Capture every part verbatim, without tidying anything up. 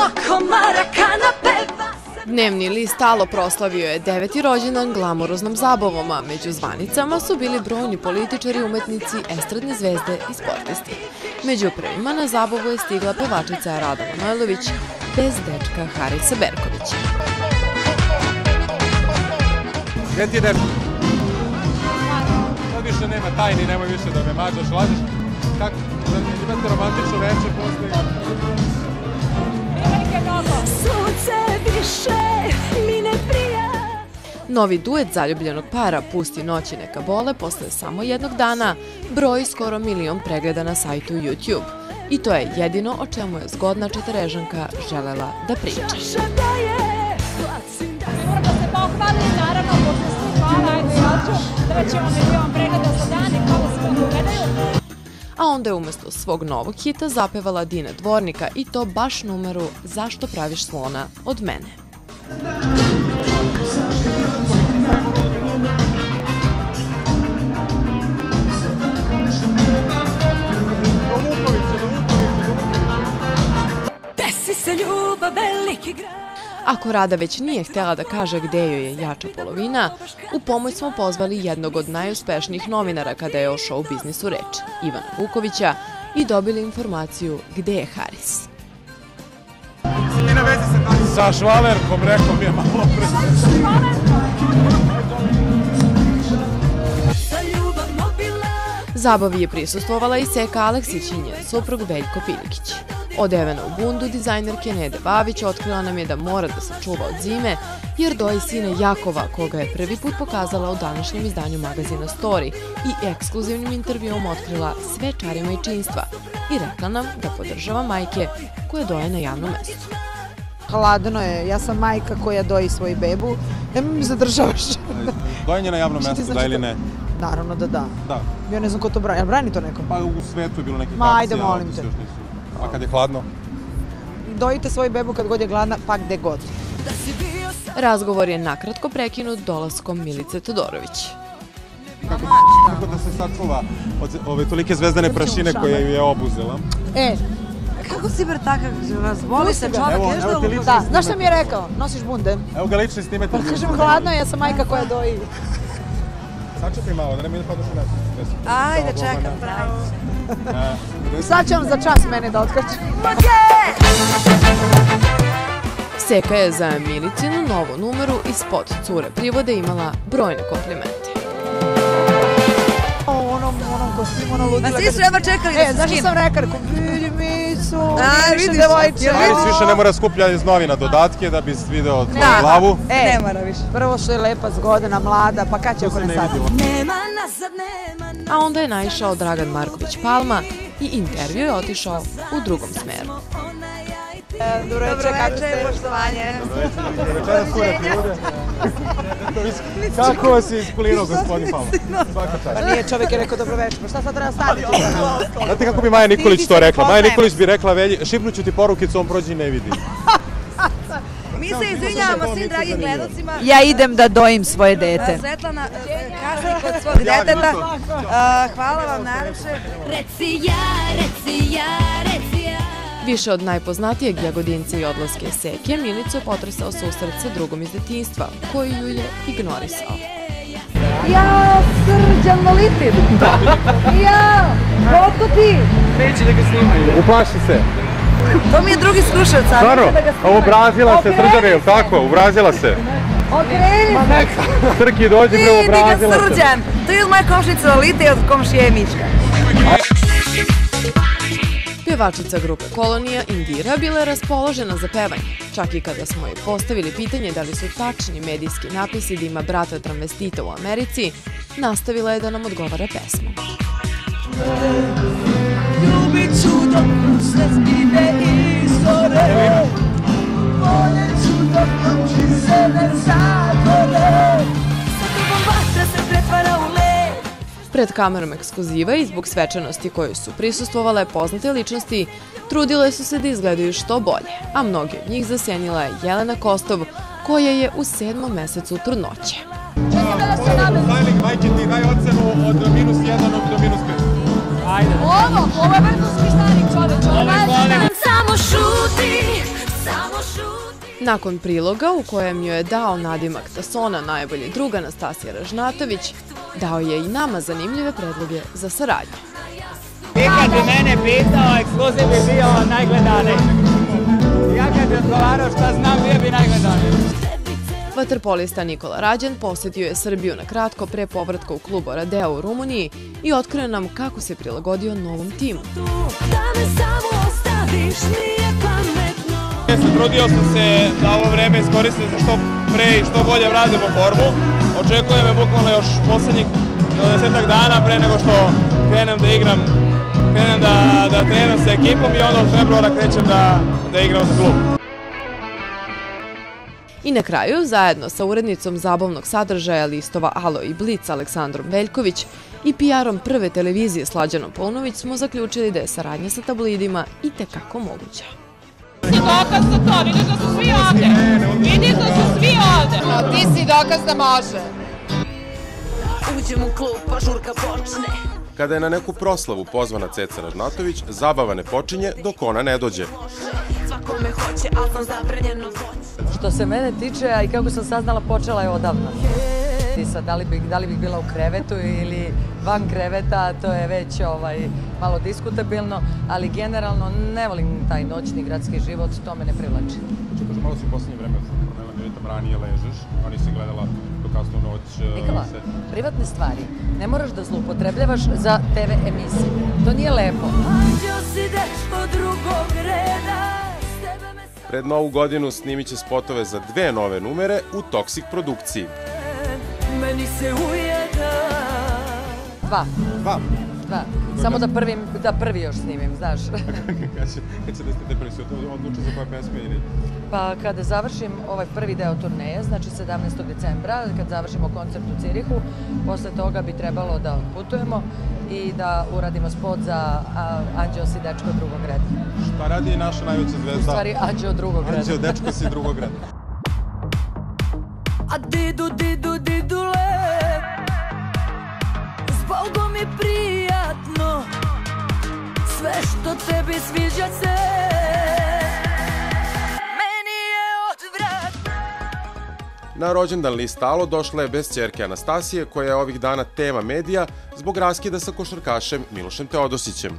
Dnevni list Alo proslavio je deveti rođendan glamuroznom zabavom, a među zvanicama su bili brojni političari, umetnici, estradne zvezde i sportisti. Među prvima na zabavu je stigla pevačica Rada Manojlović bez dečka Harisa Berkovića. Gde ti je dečko? Sad više nema tajni, nemoj više da me mađaš, lažeš. Kako? Imate romantično večer posle... Novi duet zaljubljenog para Pusti noći neka bole posle samo jednog dana broji skoro milion pregleda na sajtu YouTube. I to je jedino o čemu je zgodna četverežanka želela da priča. Moram da se pohvali, naravno, pošto svi hvala, ajde ja ću, da već imamo milion pregleda za dan i hvala sve da gledaju. A onda je umesto svog novog hita zapevala Dina Dvornika i to baš numeru Zašto praviš slona od mene. Desi se ljubav veliki grad. Ako Rada već nije htjela da kaže gde joj je jača polovina, u pomoć smo pozvali jednog od najuspešnijih novinara kada je o show biznisu reč, Ivana Vukovića, i dobili informaciju gde je Haris. Sa švalerkom, rekao mi je malo pre. Zabavi je prisustvovala i Seka Aleksić i njen suprug Veljko Piljukić. Odevena u bundu, dizajnerke Nede Bavić otkrila nam je da mora da se čuva od zime, jer doji sine Jakova, koga je prvi put pokazala u današnjem izdanju magazina Story i ekskluzivnim intervjuom otkrila sve čari majčinstva i rekla nam da podržava majke koje doje na javnom mestu. Hladno je, ja sam majka koja doji svoju bebu, nemoj mi zadržavaš. Dojenje na javnom mestu, da ili ne? Naravno da da. Da. Ja ne znam ko to brani, jel brani to nekom? Pa u svetu je bilo nekih Ma, akcija. ajde, molim te. A kad je hladno? Dojite svoju bebu kad god je gladna, pa gde god. Razgovor je nakratko prekinut dolaskom Milice Todorović. Kako da se sačuva od ove tolike zvezdane prašine koje ju je obuzela? E, kako si bre takav, razboli se čovjek, ješ da lupo? Da, znaš što mi je rekao? Nosiš bunde. Evo ga lični snimatelj. Pa kažem hladno je, ja sam majka koja doji. Sačekaj malo, da ne mi ne padaš u nesu. Ajde, čekam, bravo. Sad će on za čas mene da otkače. Seka je za Milicinu novu numeru ispod Cure privode imala brojne komplimente. O, onom, onom kostimu, ono ludila. Ma svi su jedva čekali da se skinu. E, znaš što sam rekao, vidi Micu, A, više vidiš, devojče. Haris više ne mora skuplja iz novina dodatke da bi video tvoju glavu. E, Ne mora više. prvo što je lepa, zgodna, mlada, pa kad će ako ne sad? Nema nazad, nema. A onda je naišao Dragan Marković Palma i intervju je otišao u drugom smeru. Dobro Dobro večer, poštovanje. Večera Cure privude. Kako vas je iskulirao gospodin Palma? Svaka čast. Pa nije, čovjek je rekao dobro večer, pa šta sad treba staviti? Znate kako bi Maja Nikolić to rekla? Maja Nikolić bi rekla Velji, šipnuću ti porukicu, on prođi i ne vidi. Mi se izvinjavamo svim dragim gledalcima. Ja idem da dojim svoje dete. Svetlana kasni kod svog deteta. Hvala vam najlepše. Reci ja, reci ja, reci ja. Više od najpoznatijeg Jagodinca i odlaske Seke, Milicu je potresao susret sa drugom iz detinjstva, koji ju je ignorisao. Ja, Srđan Molitin. Ja, koliko ti? Neće da ga snimaju. Uplaši se. To mi je drugi skrušavac. Stvarno? Obrazila se, Srđane, je li tako? Obrazila se. Okreni se. Srki, dođi bre, obrazila se. Vidi ga Srđan. To je od moje komšnice Lolite i od komšije Mička. Pevačica grupe Kolonija, Indira, bila je raspoložena za pevanje. Čak i kada smo joj postavili pitanje da li su tačni medijski napisi da ima brata travestita u Americi, nastavila je da nam odgovara pesmom. Ljubit ću dok sve zbine izore, voljet ću dok noći se ne zatvore, sa tobom vatra se pretvara u led. Pred kamerom ekskluziva i zbog svečanosti kojoj su prisustvovale poznate ličnosti, trudile su se da izgledaju što bolje, a mnogi od njih zasenila je Jelena Kostov, koja je u sedmom mesecu trudnoće. Styling, majke ti daj ocenu od minus jedan do minus pet. Ovo, ovo je vrhunski styling čoveč. Samo šuti, samo Nakon priloga u kojem joj je dao nadimak Tasona najbolji drug Anastasija Ražnatović, dao je i nama zanimljive predloge za saradnju. I kad bi mene pitao, ekskluziv bi bio najgledaniji. Ja kad bi odgovarao šta znam, bio bi najgledaniji. Vaterpolista Nikola Rađan posjetio je Srbiju na kratko pre povratka u klub Oradea u Rumuniji i otkrio nam kako se prilagodio novom timu. Trudio sam se da ovo vreme iskoristim za što pre i što bolje vratimo formu. Očekuje me bukvalno još poslednjih desetak dana pre nego što krenem da igram, krenem da, da treniram sa ekipom i onda od februara krećem da, da igram za klub. I na kraju, zajedno sa urednicom zabavnog sadržaja listova Alo i Blic Aleksandrom Veljković i P R-om prve televizije Slađanom Paunović smo zaključili da je saradnja sa tabloidima i tekako moguća. Ti si dokaz za to, vidiš da su svi ovde. Vidiš da su svi ovde. Ti si dokaz da može. Uđem u klub, pa žurka počne. Kada je na neku proslavu pozvana Ceca Ražnatović, zabava ne počinje dok ona ne dođe. Svakome hoće, ali sam zabranjeno voć. Što se mene tiče, a i kako sam saznala, počela je odavno. I sad, da li bih, da li bih bila u krevetu ili van kreveta, to je već ovaj, malo diskutabilno, ali generalno ne volim taj noćni gradski život, to me ne privlači. Če kažu, malo si u poslednje vreme pronela minutom ranije ležeš, a nisi gledala do kasnu noć. Nikola, privatne stvari ne moraš da zloupotrebljavaš za te ve emisije. To nije lepo. Pred novu godinu snimit će spotove za dve nove numere u Toxic produkciji. Meni se ujeda. Dva. Dva? Dva. Samo da prvi, da prvi još snimim, znaš. Kad će desiti te prvi se odluči za koje pesme ili? Pa kada završim ovaj prvi deo turneje, znači sedamnaestog decembra, kad završimo koncert u Cirihu, posle toga bi trebalo da otputujemo i da uradimo spot za Anđeo si dečko drugog reda. Šta radi naša najveća zvezda? U stvari Anđeo drugog reda. Anđeo dečko si drugog reda. A didu, didu, didule, zbogom je prijatno, sve što tebi sviđa se, meni je odvratno. Na rođendan list Alo došla je bez ćerke Anastasije, koja je ovih dana tema medija zbog raskida sa košarkašem Milošem Teodosićem.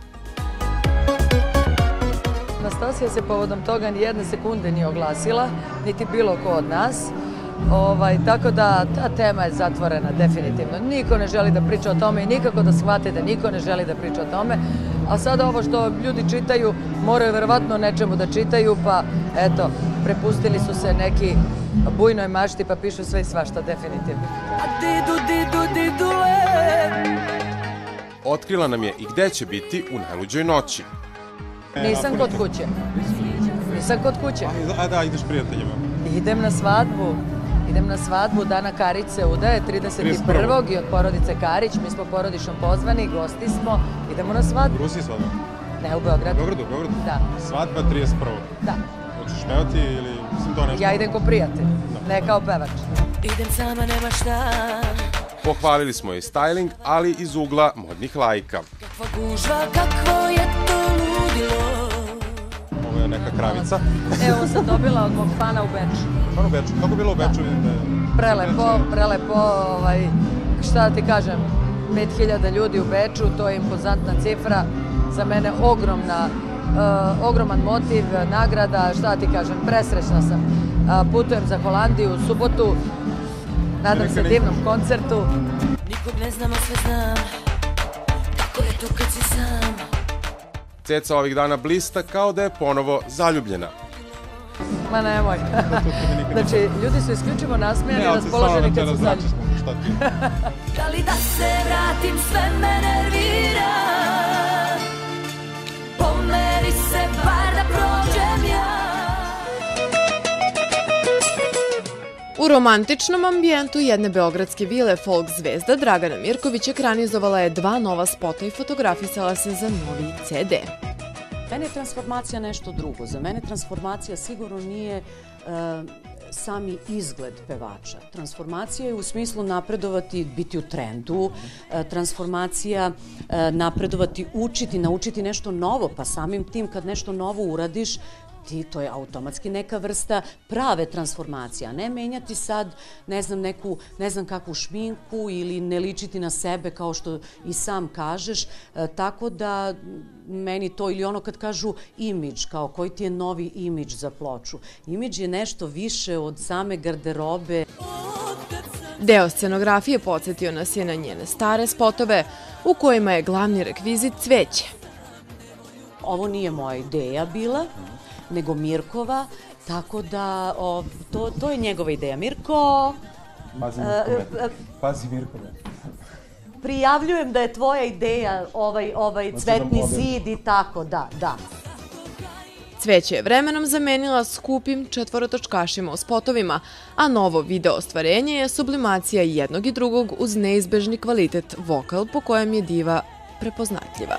Anastasija se povodom toga ni jedne sekunde nije oglasila, niti bilo ko od nas. Ovaj, tako da ta tema je zatvorena definitivno. Niko ne želi da priča o tome i nikako da shvate da niko ne želi da priča o tome. A sada ovo što ljudi čitaju, moraju verovatno nečemu da čitaju, pa eto, prepustili su se neki bujnoj mašti pa pišu sve i svašta definitivno. A didu, didu, didule. Otkrila nam je i gde će biti u najluđoj noći. Nisam kod kuće. Nisam kod kuće. A da, ideš prijateljima. Idem na svadbu. Idem na svadbu, Dana Karić se udaje, trideset prvog i od porodice Karić. Mi smo porodično pozvani, gosti smo. Idemo na svadbu. U Rusiji svadba? Ne, u Beogradu. U Beogradu, u Beogradu? Da. Svadba trideset prvog Da. Hoćeš pevati ili mislim to nešto? Ja idem ko prijatelj, ne kao pevač. Idem sama, nema šta. Pohvalili smo i styling, ali iz ugla modnih lajka. Kakva gužva, kakvo je to ludilo. Ovo je neka kravica. Evo sam dobila od mog fana u Beču. Fan u Beču? Kako je bilo u Beču? Prelepo, prelepo, ovaj, šta ti kažem, pet hiljada ljudi u Beču, to je impozantna cifra, za mene ogromna, ogroman motiv, nagrada, šta ti kažem, presrećna sam. Putujem za Holandiju u subotu, nadam se divnom koncertu. Nikog ne znam, a sve znam, kako je to kad si sam. Ceca ovih dana blista kao da je ponovo zaljubljena. Ma nemoj. Znači, ljudi su isključivo nasmijani i raspoloženi kad su zaljubljeni. Da li da se vratim, sve me nervira. Pomeri se, bar da prođem ja. U romantičnom ambijentu jedne beogradske vile folk zvezda Dragana Mirković ekranizovala je dva nova spota i fotografisala se za novi ce de. Mene je transformacija nešto drugo. Za mene transformacija sigurno nije sami izgled pevača. Transformacija je u smislu napredovati, biti u trendu, transformacija napredovati, učiti, naučiti nešto novo, pa samim tim kad nešto novo uradiš, ti, to je automatski neka vrsta prave transformacije, a ne menjati sad, ne znam, neku, ne znam kakvu šminku ili ne ličiti na sebe kao što i sam kažeš, tako da meni to, ili ono kad kažu imidž, kao koji ti je novi imidž za ploču. Imidž je nešto više od same garderobe. Deo scenografije podsjetio nas je na njene stare spotove u kojima je glavni rekvizit cveće. Ovo nije moja ideja bila, nego Mirkova, tako da o, to, to je njegova ideja. Mirko... Pazi Mirkove. Pazi Mirkove. Prijavljujem da je tvoja ideja ovaj, ovaj cvetni zid i tako, da, da. Cveće je vremenom zamenila skupim četvorotočkašima u spotovima, a novo video ostvarenje je sublimacija jednog i drugog uz neizbežni kvalitet vokal po kojem je diva prepoznatljiva.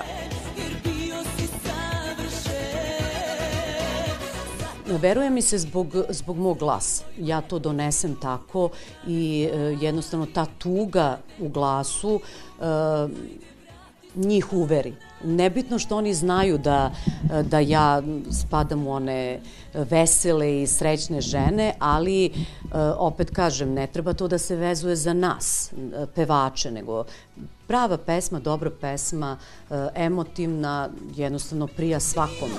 Veruje mi se zbog, zbog mog glasa. Ja to donesem tako i e, jednostavno ta tuga u glasu e, njih uveri. Nebitno što oni znaju da, da ja spadam u one vesele i srećne žene, ali e, opet kažem, ne treba to da se vezuje za nas, pevače, nego prava pesma, dobra pesma, e, emotivna, jednostavno prija svakome.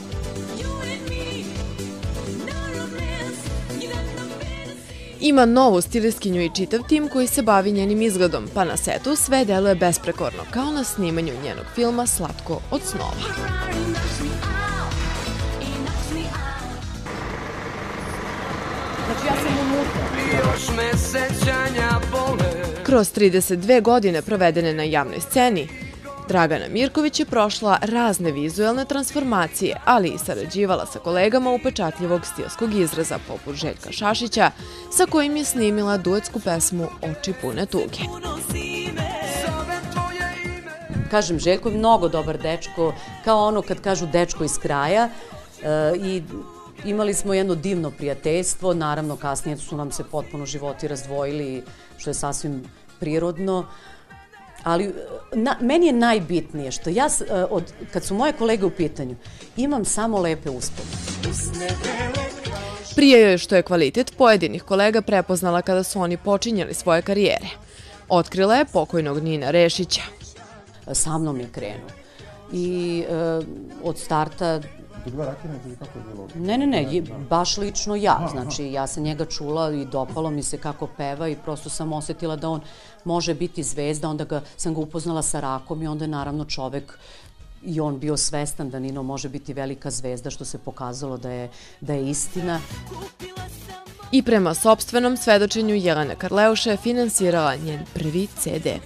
Ima novu stilistkinju i čitav tim koji se bavi njenim izgledom, pa na setu sve deluje besprekorno, kao na snimanju njenog filma Slatko od snova. Znači ja sam unutra. Kroz trideset dve godine provedene na javnoj sceni, Dragana Mirković je prošla razne vizuelne transformacije, ali i sarađivala sa kolegama upečatljivog stilskog izraza poput Željka Šašića, sa kojim je snimila duetsku pesmu Oči pune tuge. Kažem, Željko je mnogo dobar dečko, kao ono kad kažu dečko iz kraja, i imali smo jedno divno prijateljstvo, naravno kasnije su nam se potpuno životi razdvojili, što je sasvim prirodno. Ali na, meni je najbitnije što ja, od, kad su moje kolege u pitanju, imam samo lepe uspomene. Prije joj što je kvalitet pojedinih kolega prepoznala kada su oni počinjali svoje karijere. Otkrila je pokojnog Nina Rešića. Sa mnom je krenuo. I e, od starta... Ne, ne, ne, baš lično ja. Znači, ja sam njega čula i dopalo mi se kako peva i prosto sam osetila da on može biti zvezda. Onda ga, sam ga upoznala sa Rakom i onda je naravno čovek i on bio svestan da Nino može biti velika zvezda, što se pokazalo da je, da je istina. I prema sopstvenom svedočenju Jelena Karleuša je finansirala njen prvi ce de.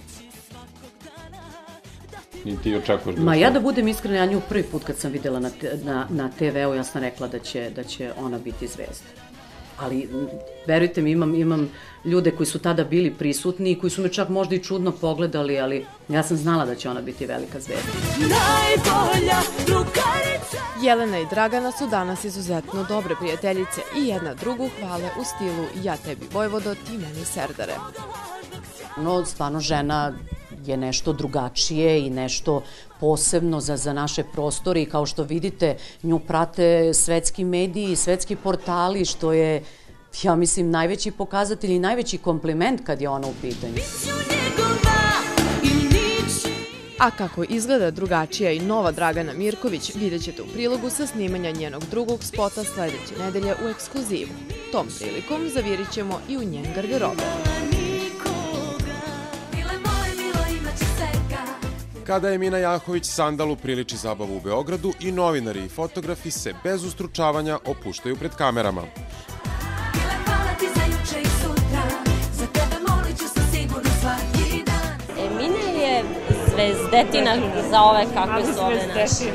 I ti očekuješ da... Ma ja da budem iskrena, ja nju prvi put kad sam videla na, na, na te ve u, ja sam rekla da će, da će ona biti zvezda. Ali, verujte mi, imam, imam ljude koji su tada bili prisutni i koji su me čak možda i čudno pogledali, ali ja sam znala da će ona biti velika zvezda. Jelena i Dragana su danas izuzetno dobre prijateljice i jedna drugu hvale u stilu ja tebi Vojvodo, ti meni Serdare. No, stvarno žena je nešto drugačije i nešto posebno za, za naše prostore i kao što vidite, nju prate svetski mediji i svetski portali, što je, ja mislim, najveći pokazatelj i najveći kompliment kad je ona u pitanju. A kako izgleda drugačija i nova Dragana Mirković, vidjet ćete u prilogu sa snimanja njenog drugog spota sledeće nedelje u ekskluzivu. Tom prilikom zavirit ćemo i u njen garderobe. Kada je Mina Jahović sandalu priliči zabavu u Beogradu i novinari i fotografi se bez ustručavanja opuštaju pred kamerama. Mina je zvezdetina za ove kakve su ove naše.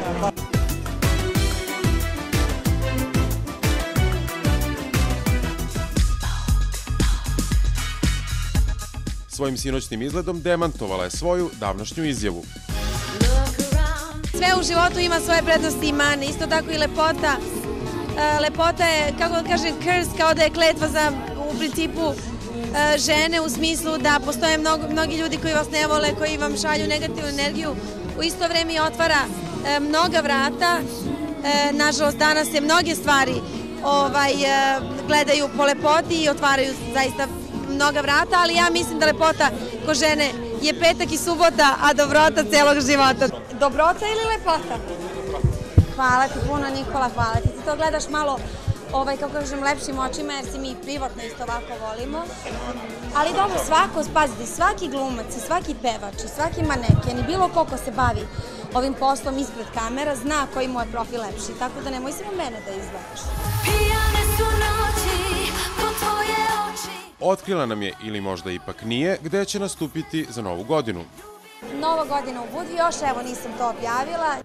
Svojim sinoćnim izgledom demantovala je svoju davnošnju izjavu. Sve u životu ima svoje prednosti i mane, isto tako i lepota. Lepota je, kako da kažem, curse, kao da je kletva za, u principu, žene u smislu da postoje mnogo, mnogi ljudi koji vas ne vole, koji vam šalju negativnu energiju. U isto vreme otvara mnoga vrata nažalost danas se mnoge stvari ovaj, gledaju po lepoti i otvaraju zaista mnoga vrata, ali ja mislim da lepota ko žene je petak i subota, a dobrota celog života. Dobrota ili lepota? Hvala ti puno, Nikola, hvala ti. Ti to gledaš malo, ovaj, kako kažem, lepšim očima, jer si mi privatno isto ovako volimo. Ali dobro, svako, pazite, svaki glumac, svaki pevač, svaki maneken i bilo ko ko se bavi ovim poslom ispred kamera, zna koji mu je profil lepši, tako da nemoj samo mene da izdvajaš. Pijane su noći, po tvoje oči. Otkrila nam je, ili možda ipak nije, gde će nastupiti za novu godinu. Nova godina u Budvi, još evo nisam to objavila.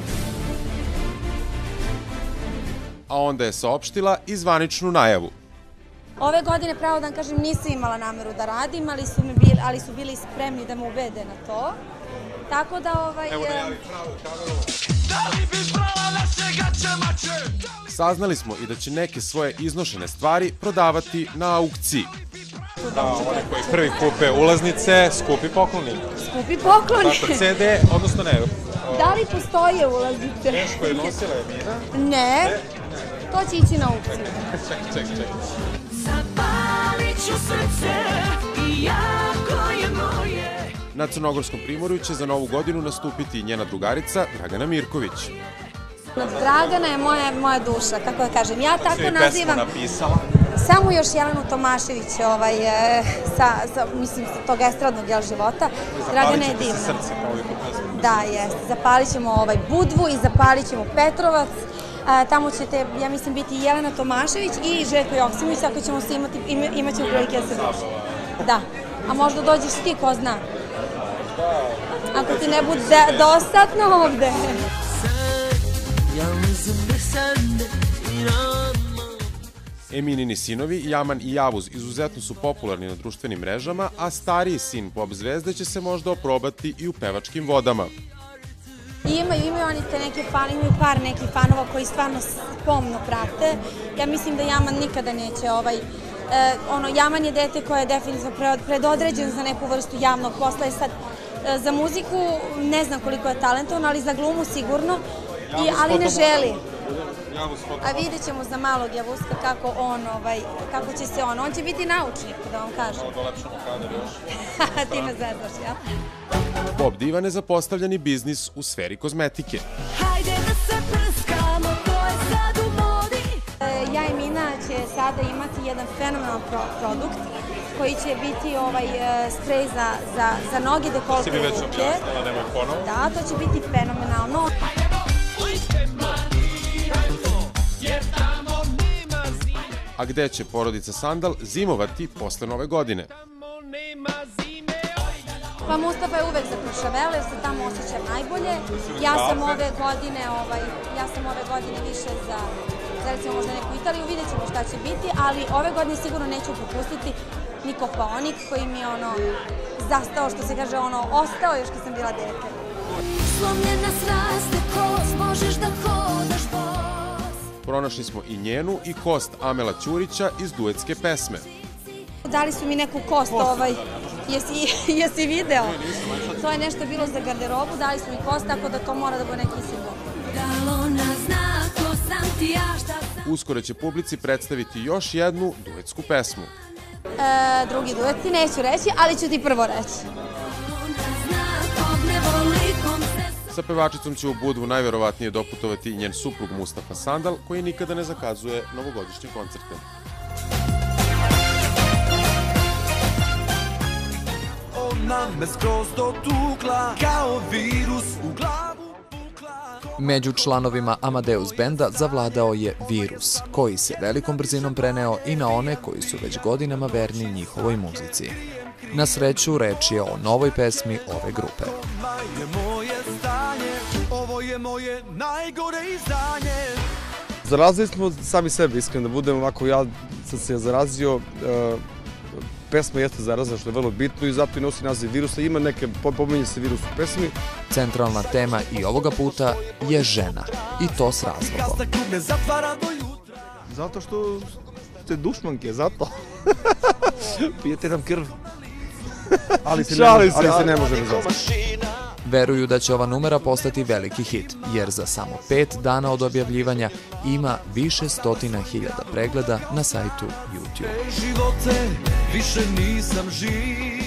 A onda je saopštila i zvaničnu najavu. Ove godine, pravo da vam kažem, nisam imala nameru da radim, ali su, mi bili, ali su bili spremni da me ubede na to. Tako da, ovaj... Evo najavi pravu kameru. Saznali smo i da će neke svoje iznošene stvari prodavati na aukciji. Da, oni koji prvi kupe ulaznice, skupi pokloni. Skupi pokloni? Tako, ce de, odnosno ne. Da li postoje ulaznice? Teško je nosila je Mina. Ne, to će ići na aukciju. Ček, ček, ček. Zapalit ću srce i jako je moje. Na Crnogorskom primorju će za novu godinu nastupiti njena drugarica Dragana Mirković. Dragana je moja, moja duša, kako da kažem. Ja tako nazivam... Svi pesmu napisala. Samo još Jelenu Tomašević, ovaj, sa, sa, mislim, sa tog estradnog jel, života. Dragana je divna. Zapalit ćete se srce, kao i kod pesmu. Da, jeste. Zapalit ćemo ovaj Budvu i zapalit ćemo Petrovac. A, tamo ćete, ja mislim, biti Jelena Tomašević i Željko Joksimović, ako ćemo se imati, ima, imat ćemo prilike da se družimo. Da. A možda dođeš ti, ko zna. Ako ti ne bude dostatno ovde. Eminini sinovi, Jaman i Javuz, izuzetno su popularni na društvenim mrežama, a stariji sin pop zvezde će se možda oprobati i u pevačkim vodama. Imaju, imaju oni te neke fan, imaju par nekih fanova koji stvarno pomno prate. Ja mislim da Jaman nikada neće ovaj... E, ono, Jaman je dete koje je definitivno predodređen za neku vrstu javnog posla. I sad, e, za muziku ne znam koliko je talentovan, ali za glumu sigurno, I, ali ne želi. A vidjet ćemo za malog Javuska kako on, ovaj, kako će se on, on će biti naučnik, da vam kažem. Dolepšamo kader još. Ti me zezaš, ja? Pop diva nezapostavljeni biznis u sferi kozmetike. Hajde da se prskamo, to je sad u modi. Ja i Mina će sada imati jedan fenomenalan pro produkt koji će biti ovaj sprej za, za, za noge, dekolte i ruke. Si mi već objasnila, nemoj ponovo. Da, to će biti fenomenalno. A gde će porodica Sandal zimovati posle nove godine? Pa Mustafa je uvek za Kruševele, jer se tamo osjećam najbolje. Ja sam ove godine, ovaj, ja sam ove godine više za, za recimo možda neku Italiju, vidjet ćemo šta će biti, ali ove godine sigurno neću propustiti ni Kopaonik koji mi je ono zastao, što se kaže, ono ostao još kad sam bila dete. Slomljena sraste kost, možeš da hodaš bos. Pronašli smo i njenu i kost Amela Ćurića iz duetske pesme. Dali su mi neku kost, ovaj, jesi, jesi video? To je nešto bilo za garderobu, dali su mi kost, tako da to mora da bude neki simbol. Uskoro će publici predstaviti još jednu duetsku pesmu. E, drugi duet ti neću reći, ali ću ti prvo reći. Sa pevačicom će u Budvu najverovatnije doputovati i njen suprug Mustafa Sandal, koji nikada ne zakazuje novogodišnje koncerte. Ona me skroz dotukla kao virus u glavu pukla. Među članovima Amadeus benda zavladao je virus, koji se velikom brzinom preneo i na one koji su već godinama verni njihovoj muzici. Na sreću, reč je o novoj pesmi ove grupe. Ovo je moje najgore izdanje. Zarazili smo sami sebe, iskreno da budem ovako, ja sam se zarazio, pesma jeste zarazna što je vrlo bitno i zato i nosi naziv virusa, ima neke, pominje se virus u pesmi. Centralna tema i ovoga puta je žena, i to s razlogom. Zato što ste dušmanke, zato. Pijete nam krv. Ali se ne može bez Veruju da će ova numera postati veliki hit, jer za samo pet dana od objavljivanja ima više stotina hiljada pregleda na sajtu YouTube. Živote, više nisam živ.